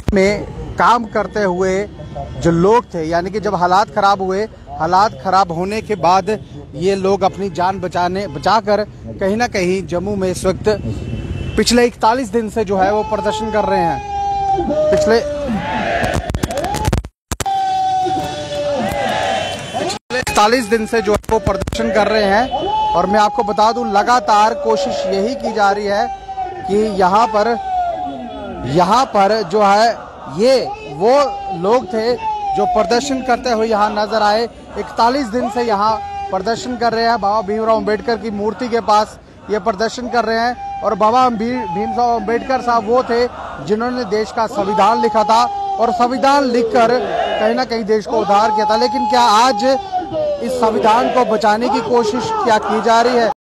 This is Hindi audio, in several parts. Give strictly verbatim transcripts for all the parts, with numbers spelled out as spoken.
में काम करते हुए जो लोग थे, यानी कि जब हालात ख़राब हुए, हालात ख़राब होने के बाद ये लोग अपनी जान बचाने बचाकर कहीं ना कहीं जम्मू में इस वक्त पिछले इकतालीस दिन से जो है वो प्रदर्शन कर रहे हैं। पिछले पिछले इकतालीस दिन से जो है वो प्रदर्शन कर रहे हैं। और मैं आपको बता दूं, लगातार कोशिश यही की जा रही है कि यहाँ पर यहाँ पर जो है ये वो लोग थे जो प्रदर्शन करते हुए यहाँ नजर आए। इकतालीस दिन से यहाँ प्रदर्शन कर रहे हैं। बाबा भीमराव अंबेडकर की मूर्ति के पास ये प्रदर्शन कर रहे हैं। और बाबा भीमराव अंबेडकर साहब वो थे जिन्होंने देश का संविधान लिखा था और संविधान लिखकर कहीं ना कहीं देश को उद्धार किया था। लेकिन क्या आज इस संविधान को बचाने की कोशिश क्या की जा रही है?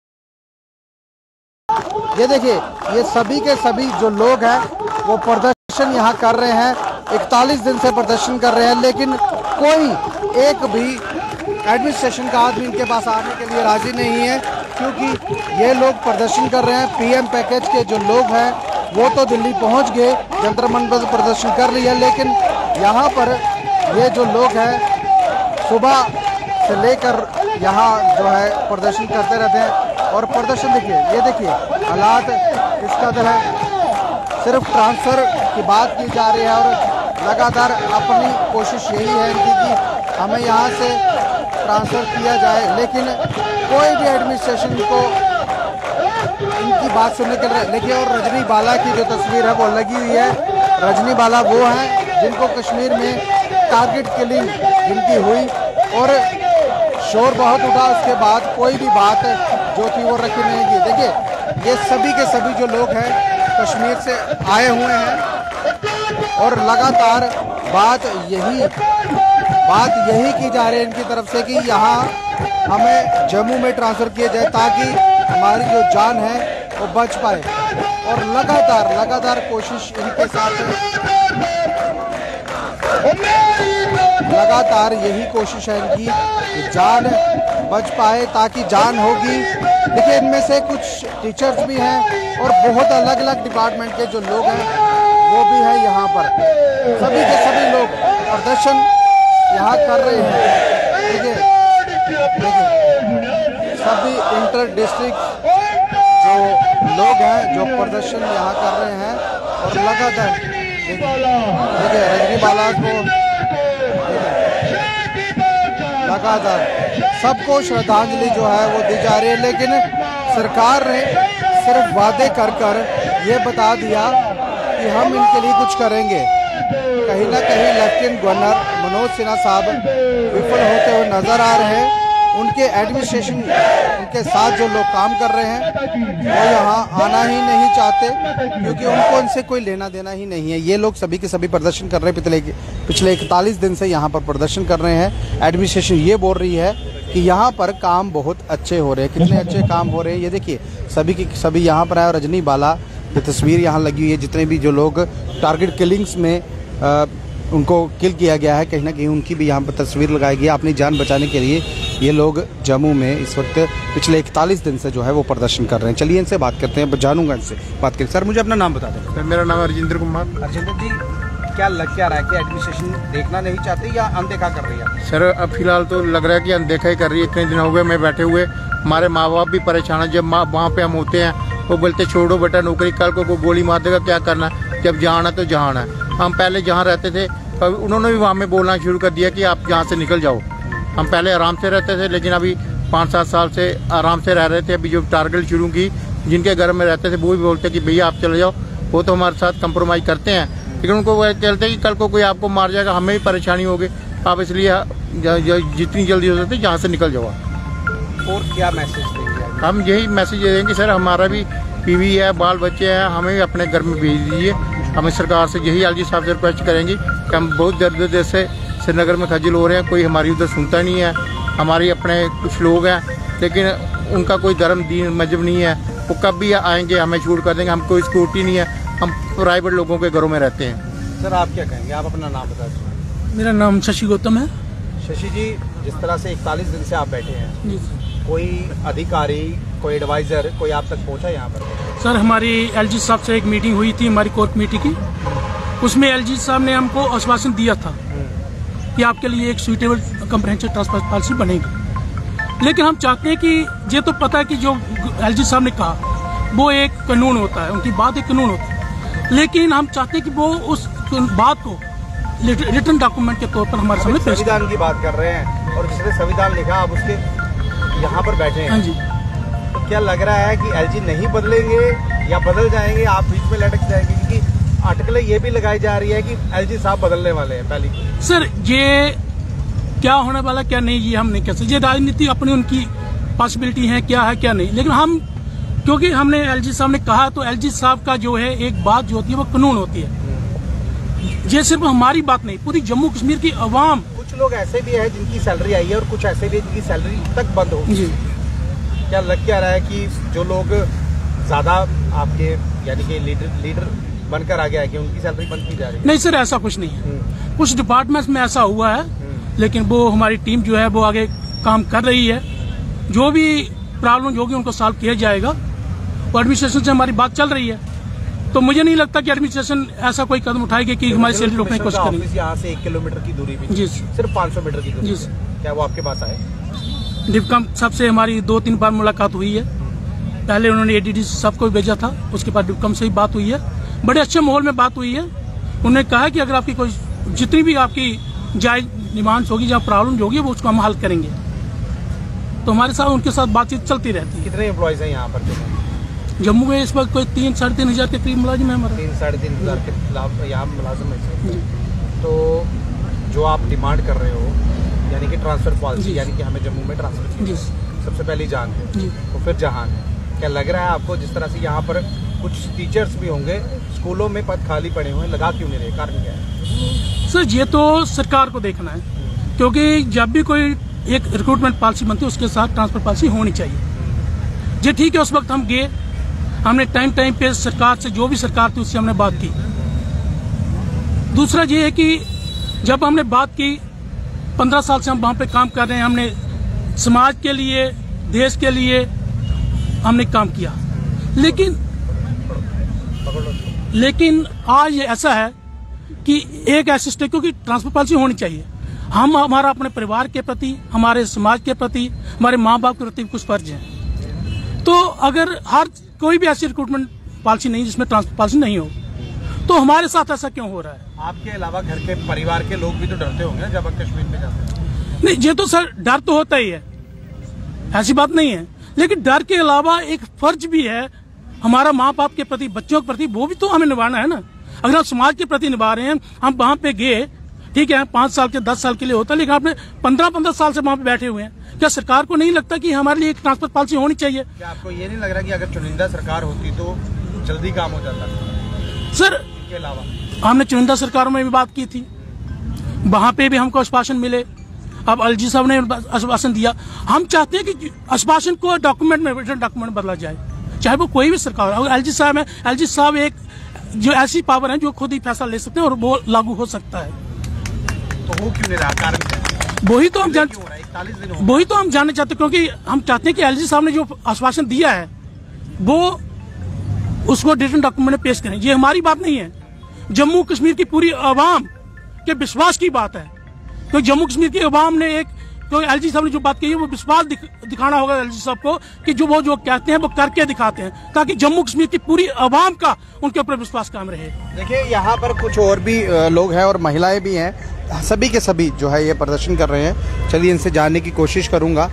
ये देखिए, ये सभी के सभी जो लोग हैं वो प्रदर्शन यहाँ कर रहे हैं। इकतालीस दिन से प्रदर्शन कर रहे हैं, लेकिन कोई एक भी एडमिनिस्ट्रेशन का आदमी इनके पास आने के लिए राजी नहीं है, क्योंकि ये लोग प्रदर्शन कर रहे हैं। पीएम पैकेज के जो लोग हैं वो तो दिल्ली पहुंच गए, जंतर मंतर प्रदर्शन कर लिया, लेकिन यहाँ पर ये जो लोग हैं सुबह से लेकर यहाँ जो है प्रदर्शन करते रहते हैं। और प्रदर्शन देखिए, ये देखिए हालात इस कदर है। सिर्फ ट्रांसफ़र की बात की जा रही है और लगातार अपनी कोशिश यही है इनकी कि हमें यहाँ से ट्रांसफ़र किया जाए, लेकिन कोई भी एडमिनिस्ट्रेशन को इनकी बात सुनने के लिए। देखिए, और रजनी बाला की जो तस्वीर है वो लगी हुई है। रजनी बाला वो हैं जिनको कश्मीर में टारगेट किलिंग जिनकी हुई और शोर बहुत उठा, उसके बाद कोई भी बात जो थी वो रखी नहीं गई। देखिए, ये सभी के सभी जो लोग हैं कश्मीर से आए हुए हैं और लगातार बात यही बात यही की जा रही है इनकी तरफ से कि यहाँ हमें जम्मू में ट्रांसफ़र किया जाए ताकि हमारी जो जान है वो बच पाए। और लगातार लगातार कोशिश इनके साथ लगातार यही कोशिश है इनकी कि जान बच पाए, ताकि जान होगी। देखिए, इनमें से कुछ टीचर्स भी हैं और बहुत अलग अलग डिपार्टमेंट के जो लोग हैं वो भी है यहाँ पर। सभी के सभी लोग प्रदर्शन यहाँ कर रहे हैं। देखिए देखिए सभी इंटर डिस्ट्रिक्ट जो लोग हैं जो प्रदर्शन यहाँ कर रहे हैं और लगातार देखिए रजनी बाला को लगातार सबको श्रद्धांजलि जो है वो दी जा रही है। लेकिन सरकार ने सिर्फ वादे कर कर ये बता दिया कि हम इनके लिए कुछ करेंगे। कहीं ना कहीं लेफ्टिनेंट गवर्नर मनोज सिन्हा साहब विफल होते हुए नजर आ रहे हैं। उनके एडमिनिस्ट्रेशन उनके साथ जो लोग काम कर रहे हैं वो यहाँ आना ही नहीं चाहते, क्योंकि उनको उनसे कोई लेना देना ही नहीं है। ये लोग सभी के सभी प्रदर्शन कर रहे हैं। पिछले पिछले इकतालीस दिन से यहाँ पर प्रदर्शन कर रहे हैं। एडमिनिस्ट्रेशन ये बोल रही है कि यहाँ पर काम बहुत अच्छे हो रहे हैं। कितने अच्छे काम हो रहे हैं ये देखिए, सभी की सभी यहाँ पर आए। रजनी बाला की तस्वीर यहाँ लगी हुई है। जितने भी जो लोग टारगेट किलिंग्स में आ, उनको किल किया गया है, कहीं ना कहीं उनकी भी यहाँ पर तस्वीर लगाई गई है। अपनी जान बचाने के लिए ये लोग जम्मू में इस वक्त पिछले इकतालीस दिन से जो है वो प्रदर्शन कर रहे हैं। चलिए इनसे बात करते हैं, जानूंगा इनसे बात करें। सर, मुझे अपना नाम बता दें। सर, मेरा नाम अर्जिंदर कुमार। अर्जिंदर जी, क्या लग क्या रहा है कि एडमिनिस्ट्रेशन देखना नहीं चाहती या अनदेखा कर रही है? सर, अब फिलहाल तो लग रहा है कि अनदेखा ही कर रही है। इतने दिन हो गए मैं बैठे हुए, हमारे माँ बाप भी परेशान है। जब माँ वहाँ पे हम होते हैं वो बोलते छोड़ो बेटा नौकरी, कल को गोली मार देगा, क्या करना, जब जहाँ है तो जहाँ है। हम पहले जहाँ रहते थे उन्होंने भी वहाँ में बोलना शुरू कर दिया कि आप यहाँ से निकल जाओ। हम पहले आराम से रहते थे, लेकिन अभी पाँच सात साल से आराम से रह रहे थे। अभी जो टारगेट शुरू की, जिनके घर में रहते थे वो भी बोलते कि भैया आप चले जाओ। वो तो हमारे साथ कंप्रोमाइज़ करते हैं, लेकिन उनको वो चलते हैं कि कल को कोई आपको मार जाएगा, हमें भी परेशानी होगी। आप इसलिए जितनी जल्दी हो सकती यहाँ से निकल जाओ। और क्या मैसेज देंगे? हम यही मैसेज दे देंगे सर, हमारा भी बीवी है, बाल बच्चे हैं, हमें भी अपने घर में भेज दीजिए। हमें सरकार से यही एलजी साहब से रिक्वेस्ट करेंगे कि हम बहुत दर्द दर्द से श्रीनगर में खज्जल हो रहे हैं। कोई हमारी उधर सुनता नहीं है। हमारे अपने कुछ लोग हैं, लेकिन उनका कोई धर्म दीन मजहब नहीं है। वो कब भी आएंगे हमें छूट कर देंगे। हम कोई सिक्योरिटी नहीं है, हम प्राइवेट लोगों के घरों में रहते हैं। सर, आप क्या कहेंगे? आप अपना नाम बता दीजिए। मेरा नाम शशि गौतम है। शशि जी, जिस तरह से इकतालीस दिन से आप बैठे हैं, कोई अधिकारी, कोई एडवाइजर, कोई आप तक पहुंचा यहाँ पर? सर, हमारी एलजी साहब से एक मीटिंग हुई थी, हमारी कोर कमेटी की। उसमें एलजी साहब ने हमको आश्वासन दिया था कि आपके लिए एक सुइटेबल कम्प्रहेंसिव ट्रांसपोर्ट पॉलिसी बनेगी। लेकिन हम चाहते हैं कि ये तो पता है कि जो एलजी साहब ने कहा वो एक कानून होता है, उनकी बात एक कानून होती है, लेकिन हम चाहते हैं कि वो उस बात को रिटर्न डॉक्यूमेंट के तौर पर हमारे सामने पेश। संविधान की बात कर रहे हैं और जिसने संविधान लिखा आप उसके यहाँ पर बैठे हैं। हाँ जी। तो क्या लग रहा है कि एलजी नहीं बदलेंगे या बदल जाएंगे, आप बीच में लटक जाएंगे? क्योंकि आर्टिकल ये भी लगाई जा रही है कि एलजी साहब बदलने वाले हैं। पहली सर ये क्या होने वाला क्या नहीं ये हम नहीं कह सकते, ये राजनीति अपनी उनकी पॉसिबिलिटी है क्या है क्या नहीं। लेकिन हम क्योंकि हमने एलजी साहब ने कहा तो एलजी साहब का जो है एक बात जो होती है वो कानून होती है। ये सिर्फ हमारी बात नहीं, पूरी जम्मू कश्मीर की अवाम। कुछ लोग ऐसे भी है जिनकी सैलरी आई है और कुछ ऐसे भी है जिनकी सैलरी तक बंद हो जी। क्या लग क्या रहा है कि जो लोग ज्यादा आपके यानी कि लीडर लीडर बनकर आ गया है कि उनकी सैलरी बंद की जा रही है? नहीं सर, ऐसा कुछ नहीं है। कुछ डिपार्टमेंट्स में ऐसा हुआ है, लेकिन वो हमारी टीम जो है वो आगे काम कर रही है। जो भी प्रॉब्लम होगी उनको सॉल्व किया जाएगा। और एडमिनिस्ट्रेशन से हमारी बात चल रही है, तो मुझे नहीं लगता कि एडमिनिस्ट्रेशन ऐसा कोई कदम उठाएगी कि हमारी सैलरी रोकने की कोशिश करेंगे। यहाँ से एक किलोमीटर की दूरी भी जी सिर्फ पाँच सौ मीटर की दूरी। जी। क्या वो आपके पास आए? डिपकम सबसे हमारी दो तीन बार मुलाकात हुई है। पहले उन्होंने एडीडी साहब को भेजा था, उसके बाद डिपकम से ही बात हुई है। बड़े अच्छे माहौल में बात हुई है। उन्होंने कहा कि अगर आपकी कोई जितनी भी आपकी जायज डिमांड्स होगी या प्रॉब्लम होगी वो उसको हम हल करेंगे। तो हमारे साथ उनके साथ बातचीत चलती रहती है। कितने एम्प्लॉयज हैं यहाँ पर? जम्मू में इस वक्त कोई तीन साढ़े तीन हजार के करीब मुलाजिम है हमारे। तीन साढ़े तीन हजार के खिलाफ यहाँ मुलाजिम है। तो जो आप डिमांड कर रहे हो यानी कि ट्रांसफर पॉलिसी, यानी कि हमें जम्मू में ट्रांसफर जी, सबसे पहली जान है तो फिर जहान है। क्या लग रहा है आपको जिस तरह से यहाँ पर कुछ टीचर्स भी होंगे, स्कूलों में पद खाली पड़े हुए, लगा क्यों नहीं रहे? कारण क्या है? सर ये तो सरकार को देखना है, क्योंकि जब भी कोई एक रिक्रूटमेंट पॉलिसी बनती है उसके साथ ट्रांसफर पॉलिसी होनी चाहिए। जी ठीक है, उस वक्त हम गए, हमने टाइम टाइम पे सरकार से, जो भी सरकार थी उससे हमने बात की। दूसरा ये है कि जब हमने बात की, पंद्रह साल से हम वहां पे काम कर रहे हैं, हमने समाज के लिए, देश के लिए हमने काम किया। लेकिन लेकिन आज ये ऐसा है कि एक ऐसी स्टेट, क्योंकि ट्रांसफर पॉलिसी होनी चाहिए, हम हमारा अपने परिवार के प्रति, हमारे समाज के प्रति, हमारे माँ बाप के प्रति कुछ फर्ज है। तो अगर हर कोई भी ऐसी रिक्रूटमेंट पॉलिसी नहीं जिसमें ट्रांसफर पॉलिसी नहीं हो, तो हमारे साथ ऐसा क्यों हो रहा है? आपके अलावा घर के परिवार के लोग भी तो डरते होंगे जब आप कश्मीर में जाते हैं। नहीं, ये तो सर डर तो होता ही है, ऐसी बात नहीं है। लेकिन डर के अलावा एक फर्ज भी है हमारा माँ बाप के प्रति, बच्चों के प्रति, वो भी तो हमें निभाना है ना। अगर हम समाज के प्रति निभा रहे हैं, हम वहां पे गए, ठीक है, पांच साल के दस साल के लिए होता है, लेकिन आपने पंद्रह पंद्रह साल से वहां पे बैठे हुए हैं। क्या सरकार को नहीं लगता कि हमारे लिए एक ट्रांसफर पॉलिसी होनी चाहिए? क्या आपको ये नहीं लग रहा कि अगर चुनिंदा सरकार होती तो जल्दी काम हो जाता? सर इसके अलावा हमने चुनिंदा सरकारों में भी बात की थी, वहां पे भी हमको आश्वासन मिले। अब एलजी साहब ने आश्वासन दिया। हम चाहते हैं कि आश्वासन को डॉक्यूमेंट में, रिटन डॉक्यूमेंट बदला जाए, चाहे वो कोई भी सरकार हो। एलजी साहब है, एलजी साहब एक जो ऐसी पावर है जो खुद ही फैसला ले सकते हैं और वो लागू हो सकता है। तो वो क्यों नहीं रहा? कारण क्या है? वही तो हम जान इकतालीस दिन हो वही तो हम जानना चाहते हैं, क्योंकि हम चाहते हैं कि एलजी साहब ने जो आश्वासन दिया है वो उसको रिटन डॉक्यूमेंट में पेश करें। ये हमारी बात नहीं है, जम्मू कश्मीर की पूरी आवाम के विश्वास की बात है। क्योंकि जम्मू कश्मीर की आवाम ने एक, तो एलजी साहब ने जो बात कही है वो विश्वास दिख, दिखाना होगा एलजी साहब को कि जो वो जो कहते हैं वो करके दिखाते हैं, ताकि जम्मू कश्मीर की पूरी आवाम का उनके ऊपर विश्वास कायम रहे। देखिए यहाँ पर कुछ और भी लोग हैं और महिलाएं भी हैं, सभी के सभी जो है ये प्रदर्शन कर रहे हैं। चलिए इनसे जानने की कोशिश करूंगा।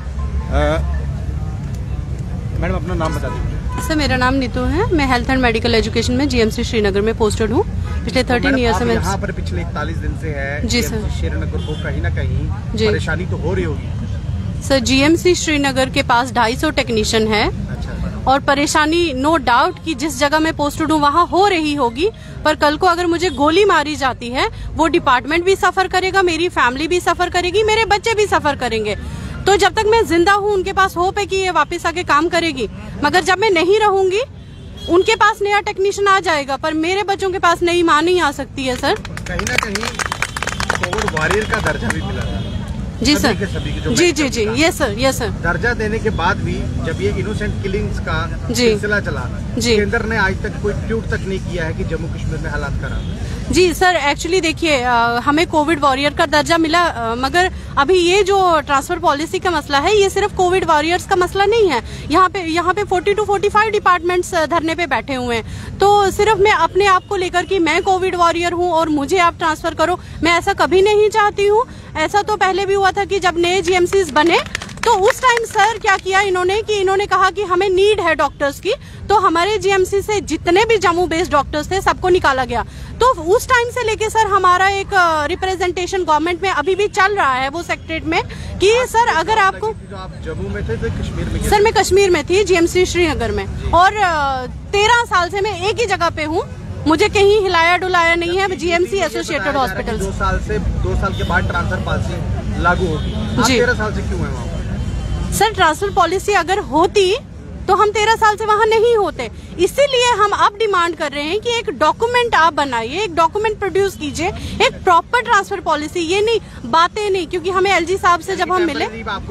मैडम अपना नाम बता दीजिए। सर मेरा नाम नीतू है, मैं हेल्थ एंड मेडिकल एजुकेशन में जीएमसी श्रीनगर में पोस्टेड हूँ। पिछले थर्टीन ईयर से मैं यहाँ पर पिछले इकतालीस दिन से है जी सर। श्रीनगर को कहीं ना कहीं परेशानी तो हो रही होगी सर। जीएमसी श्रीनगर के पास ढाई सौ टेक्नीशियन है। अच्छा। और परेशानी नो डाउट कि जिस जगह मैं पोस्टेड हूँ वहाँ हो रही होगी, पर कल को अगर मुझे गोली मारी जाती है वो डिपार्टमेंट भी सफर करेगा, मेरी फैमिली भी सफर करेगी, मेरे बच्चे भी सफर करेंगे। तो जब तक मैं जिंदा हूँ उनके पास होप है कि ये वापस आके काम करेगी, मगर जब मैं नहीं रहूंगी उनके पास नया टेक्नीशियन आ जाएगा, पर मेरे बच्चों के पास नई माँ नहीं आ सकती है। सर कहीं ना कहीं कोविड वॉरियर का दर्जा भी मिला था जी सभी सर के सभी के जो जी जी जी ये सर ये सर दर्जा देने के बाद भी जब ये इनोसेंट किलिंग्स का सिलसिला चला, केंद्र ने आज तक कोई ट्वीट तक नहीं किया है कि जम्मू कश्मीर में हालात खराब है। जी सर, एक्चुअली देखिए हमें कोविड वॉरियर का दर्जा मिला, आ, मगर अभी ये जो ट्रांसफर पॉलिसी का मसला है ये सिर्फ कोविड वॉरियर्स का मसला नहीं है। यहाँ पे यहाँ पे चालीस टू पैंतालीस डिपार्टमेंट्स धरने पे बैठे हुए हैं। तो सिर्फ मैं अपने आप को लेकर कि मैं कोविड वॉरियर हूँ और मुझे आप ट्रांसफर करो, मैं ऐसा कभी नहीं चाहती हूँ। ऐसा तो पहले भी हुआ था कि जब नए जीएमसीज बने तो उस टाइम सर क्या किया इन्होंने कि इन्होंने कहा कि हमें नीड है डॉक्टर्स की, तो हमारे जीएमसी से जितने भी जम्मू बेस्ड डॉक्टर्स थे सबको निकाला गया। तो उस टाइम से लेके सर हमारा एक रिप्रेजेंटेशन गवर्नमेंट में अभी भी चल रहा है वो सेक्रेटरीट में कि सर अगर आपको, जो आप जम्मू में थे तो कश्मीर में? सर मैं कश्मीर में थी, जीएमसी श्रीनगर में, और तेरह साल से मैं एक ही जगह पे हूँ, मुझे कहीं हिलाया डुलाया नहीं है। GMC associated hospital. दो साल से दो साल के बाद ट्रांसफर पॉलिसी लागू होगी, आप तेरह साल से क्यों है वहाँ? सर ट्रांसफर पॉलिसी अगर होती तो हम तेरह साल से वहाँ नहीं होते, इसीलिए हम अब डिमांड कर रहे हैं कि एक डॉक्यूमेंट आप बनाइए, एक डॉक्यूमेंट प्रोड्यूस कीजिए, एक प्रॉपर ट्रांसफर पॉलिसी, ये नहीं बातें नहीं। क्योंकि हमें एलजी साहब से जब हम मिले,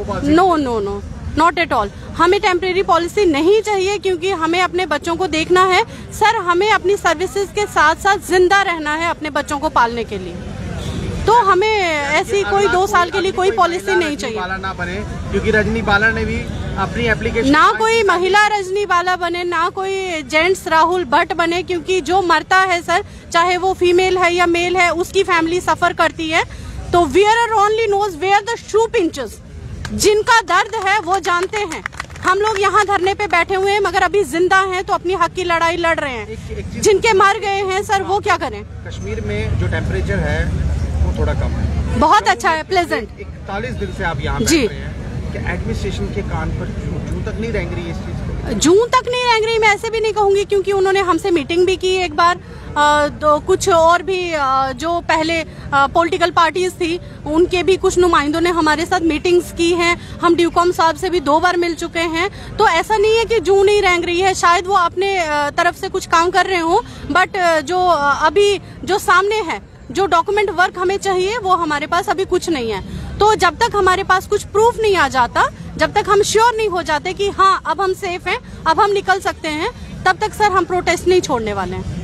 no no no not at all, हमें टेम्परेरी पॉलिसी नहीं चाहिए, क्योंकि हमें अपने बच्चों को देखना है सर, हमें अपनी सर्विसेज के साथ साथ जिंदा रहना है अपने बच्चों को पालने के लिए। तो हमें ऐसी कोई दो साल के लिए कोई पॉलिसी नहीं चाहिए। ना बने, क्योंकि रजनी बाला ने भी अपनी एप्लीकेशन, ना कोई महिला रजनी बाला बने, ना कोई जेंट्स राहुल भट्ट बने, क्योंकि जो मरता है सर, चाहे वो फीमेल है या मेल है, उसकी फैमिली सफर करती है। तो wear only knows where the shoe pinches, जिनका दर्द है वो जानते हैं। हम लोग यहाँ धरने पे बैठे हुए हैं मगर अभी जिंदा हैं, तो अपनी हक की लड़ाई लड़ रहे हैं। एक, एक जिनके मर गए हैं सर वो क्या करें? कश्मीर में जो टेम्परेचर है वो थोड़ा कम है, बहुत अच्छा है, प्लेजेंट। इकतालीस दिन से आप यहाँ बैठ रहे हैं, कि एडमिनिस्ट्रेशन के कान पर जूं तक नहीं रेंग रही है इस चीज को? जूं तक नहीं रेंग रही मैं ऐसे भी नहीं कहूंगी, क्योंकि उन्होंने हमसे मीटिंग भी की एक बार, आ, तो कुछ और भी आ, जो पहले पॉलिटिकल पार्टीज थी उनके भी कुछ नुमाइंदों ने हमारे साथ मीटिंग्स की हैं। हम ड्यूकॉम साहब से भी दो बार मिल चुके हैं। तो ऐसा नहीं है कि जूं नहीं रेंग रही है, शायद वो अपने तरफ से कुछ काम कर रहे हो, बट जो अभी जो सामने है, जो डॉक्यूमेंट वर्क हमें चाहिए वो हमारे पास अभी कुछ नहीं है। तो जब तक हमारे पास कुछ प्रूफ नहीं आ जाता, जब तक हम श्योर नहीं हो जाते कि हाँ अब हम सेफ हैं, अब हम निकल सकते हैं, तब तक सर हम प्रोटेस्ट नहीं छोड़ने वाले हैं।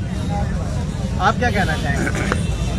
आप क्या कहना चाहेंगे?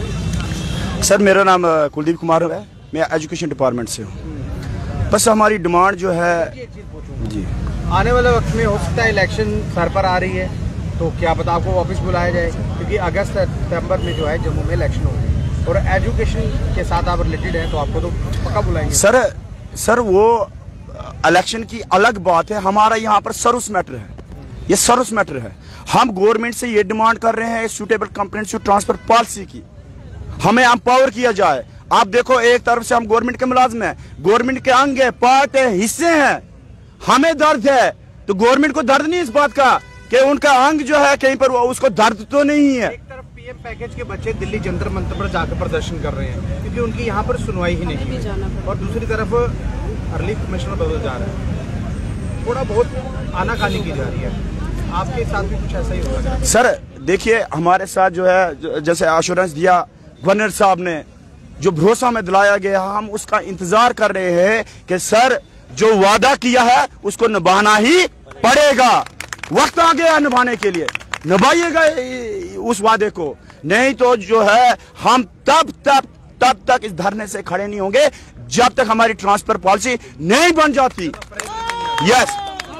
सर मेरा नाम कुलदीप कुमार है, मैं एजुकेशन डिपार्टमेंट से हूँ। बस हमारी डिमांड जो है जी, आने वाले वक्त में हो सकता है इलेक्शन सर पर आ रही है, तो क्या पता आपको वापस बुलाया जाए, क्योंकि अगस्त सितंबर में जो है जम्मू में इलेक्शन होगी और एजुकेशन के साथ आप रिलेटेड हैं, तो आपको तो पक्का बुलाएंगे। सर सर वो इलेक्शन की अलग बात है, हमारा यहाँ पर सर्विस मैटर है, ये सर्विस मैटर है। हम गवर्नमेंट से ये डिमांड कर रहे हैं सूटेबल कंप्रेहेंसिव ट्रांसफर पॉलिसी की, हमें एम्पावर किया जाए। आप देखो एक तरफ से हम गवर्नमेंट के मुलाजिम हैं, गवर्नमेंट के अंग है, पार्ट है, हिस्से हैं, हमें दर्द है, तो गवर्नमेंट को दर्द नहीं इस बात का कि उनका अंग जो है कहीं पर उसको दर्द तो नहीं है। एक तरफ पीएम पैकेज के बच्चे दिल्ली जंतर मंतर पर जाकर प्रदर्शन कर रहे हैं क्योंकि उनकी यहाँ पर सुनवाई ही नहीं है, और दूसरी तरफ रिलीफ कमिश्नर बदल जा रहा है, थोड़ा बहुत आनाकानी की जा रही है। आपके साथ भी कुछ ऐसा ही हो रहा है? सर देखिए हमारे साथ जो है, जैसे एश्योरेंस दिया गवर्नर साहब ने, जो भरोसा में दिलाया गया, हम उसका इंतजार कर रहे हैं कि सर जो वादा किया है उसको निभाना ही पड़ेगा। वक्त आ गया निभाने के लिए, निभाइएगा उस वादे को, नहीं तो जो है हम तब तब तब तक इस धरने से खड़े नहीं होंगे जब तक हमारी ट्रांसफर पॉलिसी नहीं बन जाती। यस,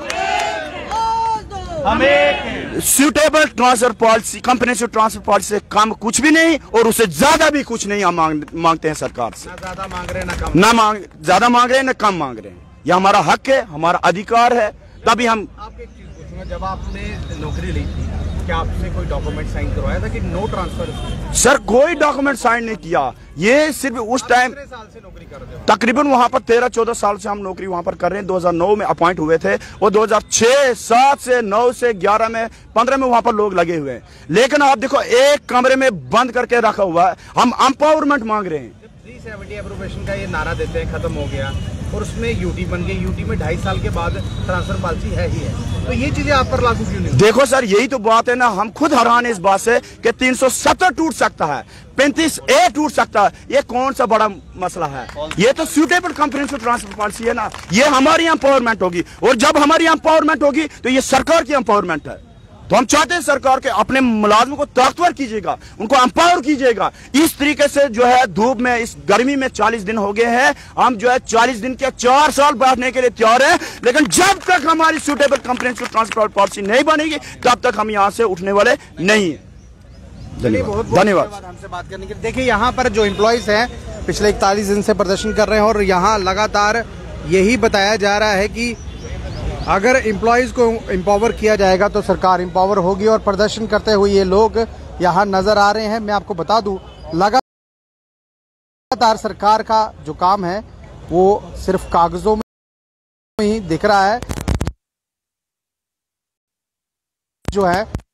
हमें suitable transfer policy, comprehensive transfer policy से कम कुछ भी नहीं और उससे ज्यादा भी कुछ नहीं हम मांग, मांगते हैं सरकार से। ना ज्यादा मांग रहे हैं ना कम, ना मांग ज्यादा मांग रहे हैं ना कम मांग रहे हैं, यह हमारा हक है, हमारा अधिकार है। तभी हम आपको एक चीज पूछूंगा, जब आपने नौकरी ली थी क्या आपसे कोई डॉक्यूमेंट साइन करवाया था कि नो ट्रांसफर? सर कोई डॉक्यूमेंट साइन नहीं किया, ये सिर्फ उस टाइम साल से नौकरी कर रहे हो? तकरीबन वहां पर तेरह चौदह साल से हम नौकरी वहां पर कर रहे हैं। दो हज़ार नौ में अपॉइंट हुए थे और दो हज़ार छह सात से नौ से ग्यारह में पंद्रह में वहां पर लोग लगे हुए हैं। लेकिन आप देखो एक कमरे में बंद करके रखा हुआ है, हम एम्पावरमेंट मांग रहे हैं। थ्री सेवेंटी एप्रोवेशन का ये नारा देते हैं खत्म हो गया और उसमें यूटी बन गई, यूटी में ढाई साल के बाद ट्रांसफर पॉलिसी है ही है, तो ये चीजें आप पर लागू क्यों नहीं? देखो सर यही तो बात है ना, हम खुद हैरान है इस बात से कि तीन सौ सत्तर टूट सकता है, पैंतीस ए टूट सकता है, ये कौन सा बड़ा मसला है? ये तो सूटेबल कंप्रेहेंसिव ट्रांसफर पॉलिसी है ना, ये हमारी एम्पावरमेंट होगी और जब हमारी एम्पावरमेंट होगी तो ये सरकार की एम्पावरमेंट है। तो हम चाहते हैं सरकार के अपने मुलाजमों को ताकतवर कीजिएगा, उनको एम्पावर कीजिएगा। इस तरीके से जो है धूप में इस गर्मी में चालीस दिन हो गए हैं, हम जो है चालीस दिन के चार साल बैठने के लिए तैयार हैं, लेकिन जब तक हमारी सूटेबल कंप्रेहेंसिव ट्रांसपोर्ट पॉलिसी नहीं बनेगी तब तक हम यहाँ से उठने वाले नहीं है। धन्यवाद धन्यवाद हमसे बात करने के लिए। देखिए यहाँ पर जो एम्प्लॉयज हैं पिछले इकतालीस दिन से प्रदर्शन कर रहे हैं और यहाँ लगातार यही बताया जा रहा है कि अगर एम्प्लॉयज को एम्पावर किया जाएगा तो सरकार एम्पावर होगी और प्रदर्शन करते हुए ये लोग यहाँ नजर आ रहे हैं। मैं आपको बता दूं लगातार सरकार का जो काम है वो सिर्फ कागजों में ही दिख रहा है, जो है